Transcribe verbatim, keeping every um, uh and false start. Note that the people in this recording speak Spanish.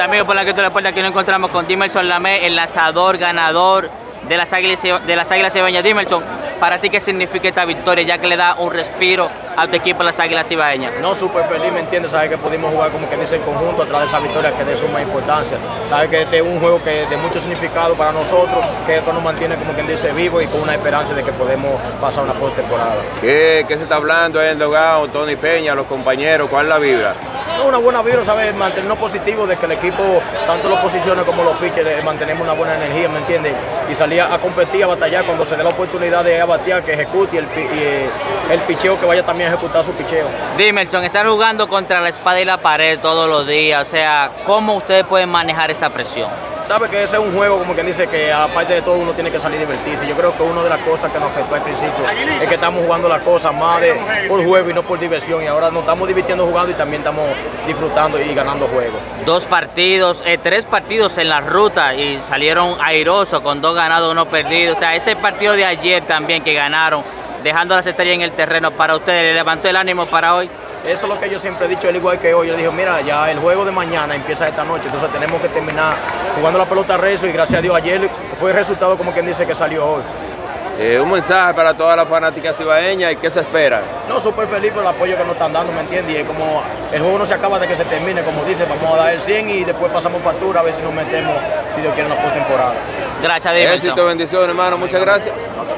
amigos, por la que tú la puerta, aquí nos encontramos con Dimerson Lamet, el lanzador ganador de las Águilas, de las Águilas Cibaeñas. Dimerson, ¿para ti qué significa esta victoria, ya que le da un respiro a tu equipo, las Águilas Cibaeñas? No, súper feliz, ¿me entiendes? Sabes que pudimos jugar como que dice en conjunto a través de esa victoria que es de suma importancia. Sabes que este es un juego que de mucho significado para nosotros, que esto nos mantiene como quien dice vivo y con una esperanza de que podemos pasar una postemporada. ¿Qué, ¿Qué se está hablando en el dogado, Tony Peña, los compañeros? ¿Cuál es la vibra? Una buena vibra, ¿sabes? Mantenernos positivos de que el equipo, tanto las posiciones como los pitchers, mantenemos una buena energía, ¿me entiendes? Y salir a competir, a batallar cuando se dé la oportunidad de batear, que ejecute y el, y el picheo que vaya también a ejecutar su picheo. Dimerson, están jugando contra la espada y la pared todos los días, o sea, ¿cómo ustedes pueden manejar esa presión? Sabe que ese es un juego, como quien dice, que aparte de todo uno tiene que salir a divertirse. Yo creo que una de las cosas que nos afectó al principio es que estamos jugando las cosas más de, por juego y no por diversión. Y ahora nos estamos divirtiendo jugando y también estamos disfrutando y ganando juegos. Dos partidos, eh, tres partidos en la ruta y salieron airosos con dos ganados, uno perdido. O sea, ese partido de ayer también que ganaron, dejando las estrellas en el terreno, para ustedes, ¿le levantó el ánimo para hoy? Eso es lo que yo siempre he dicho, al igual que hoy. Yo dije, mira, ya el juego de mañana empieza esta noche, entonces tenemos que terminar jugando la pelota rezo y gracias a Dios ayer fue el resultado como quien dice que salió hoy. Eh, un mensaje para todas las fanáticas cibaeñas y qué se espera. No, súper feliz por el apoyo que nos están dando, ¿me entiendes? Y es como el juego no se acaba de que se termine, como dice, vamos a dar el cien y después pasamos factura a ver si nos metemos, si Dios quiere, una postemporada. Gracias, Dimerson. Éxito, bendiciones, hermano, muchas gracias.